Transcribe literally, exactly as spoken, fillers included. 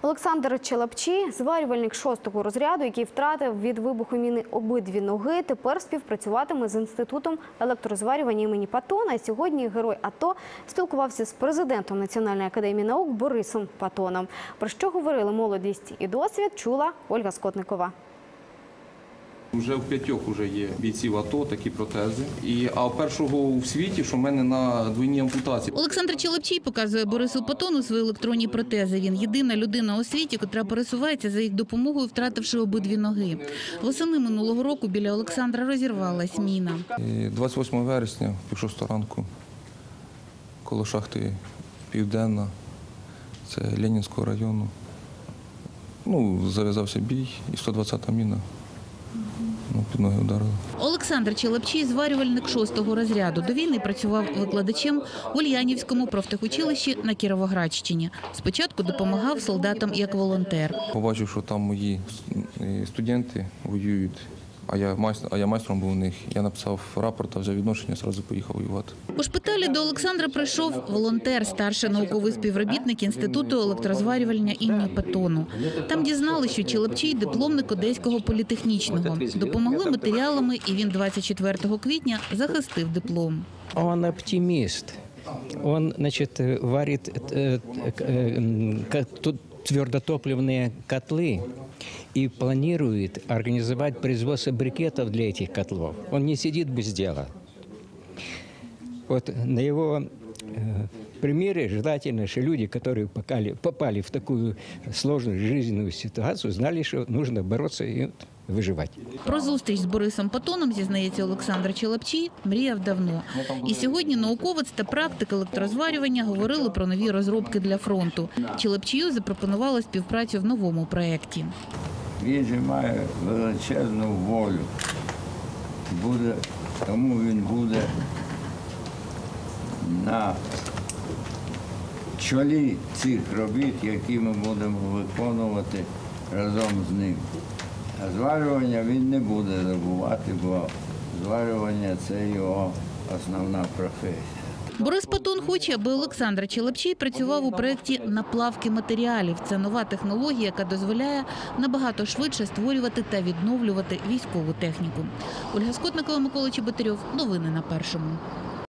Олександр Челапчій, зварювальник шостого розряду, який втратив від вибуху міни обидві ноги, тепер співпрацюватиме з Інститутом електрозварювання імені Патона. І сьогодні герой АТО спілкувався з президентом Національної академії наук Борисом Патоном. Про що говорили молодість і досвід, чула Ольга Скотникова. Вже в п'ятьох вже є бійців АТО такі протези. І, а першого в світі, що в мене на двойній ампутації. Олександр Челапчій показує Борису Патону свої електронні протези. Він єдина людина у світі, котра пересувається за їх допомогою, втративши обидві ноги. Восени минулого року біля Олександра розірвалась міна. двадцять восьмого вересня, пів шостого ранку, коло шахти Південна, це Ленінського району, ну, зав'язався бій і сто двадцята міна. Ну, під ноги вдарили. Олександр Челапчій – зварювальник шостого розряду. До війни працював викладачем в Ульянівському профтехучилищі на Кіровоградщині. Спочатку допомагав солдатам як волонтер. Побачив, що там мої студенти воюють, а я, майстер, а я майстром був у них. Я написав рапорт, взяв відношення, одразу поїхав воювати. У шпиталі до Олександра прийшов волонтер, старший науковий співробітник Інституту електрозварювання імені Патону. Там дізнали, що Челапчій – дипломник Одеського політехнічного. Допомогли матеріалами, і він двадцять четвертого квітня захистив диплом. Он оптимист. Он, значит, варит э, э, тут твердотопливные котлы и планирует организовать производство брикетов для этих котлов. Он не сидит без дела. Вот на его э, примере желательно, что люди, которые попали, попали в такую сложную жизненную ситуацию, знали, что нужно бороться и виживати. Про зустріч з Борисом Патоном, зізнається Олександр Челапчій, мріяв давно. І сьогодні науковець та практик електрозварювання говорили про нові розробки для фронту. Челапчію запропонували співпрацю в новому проєкті. Він же має величезну волю. Буде, тому він буде на чолі цих робіт, які ми будемо виконувати разом з ним. А зварювання він не буде забувати, бо зварювання – це його основна професія. Борис Патон хоче, аби Олександр Челапчій працював у проєкті наплавки матеріалів. Це нова технологія, яка дозволяє набагато швидше створювати та відновлювати військову техніку. Ольга Скотникова, Микола Чеботарьов. Новини на Першому.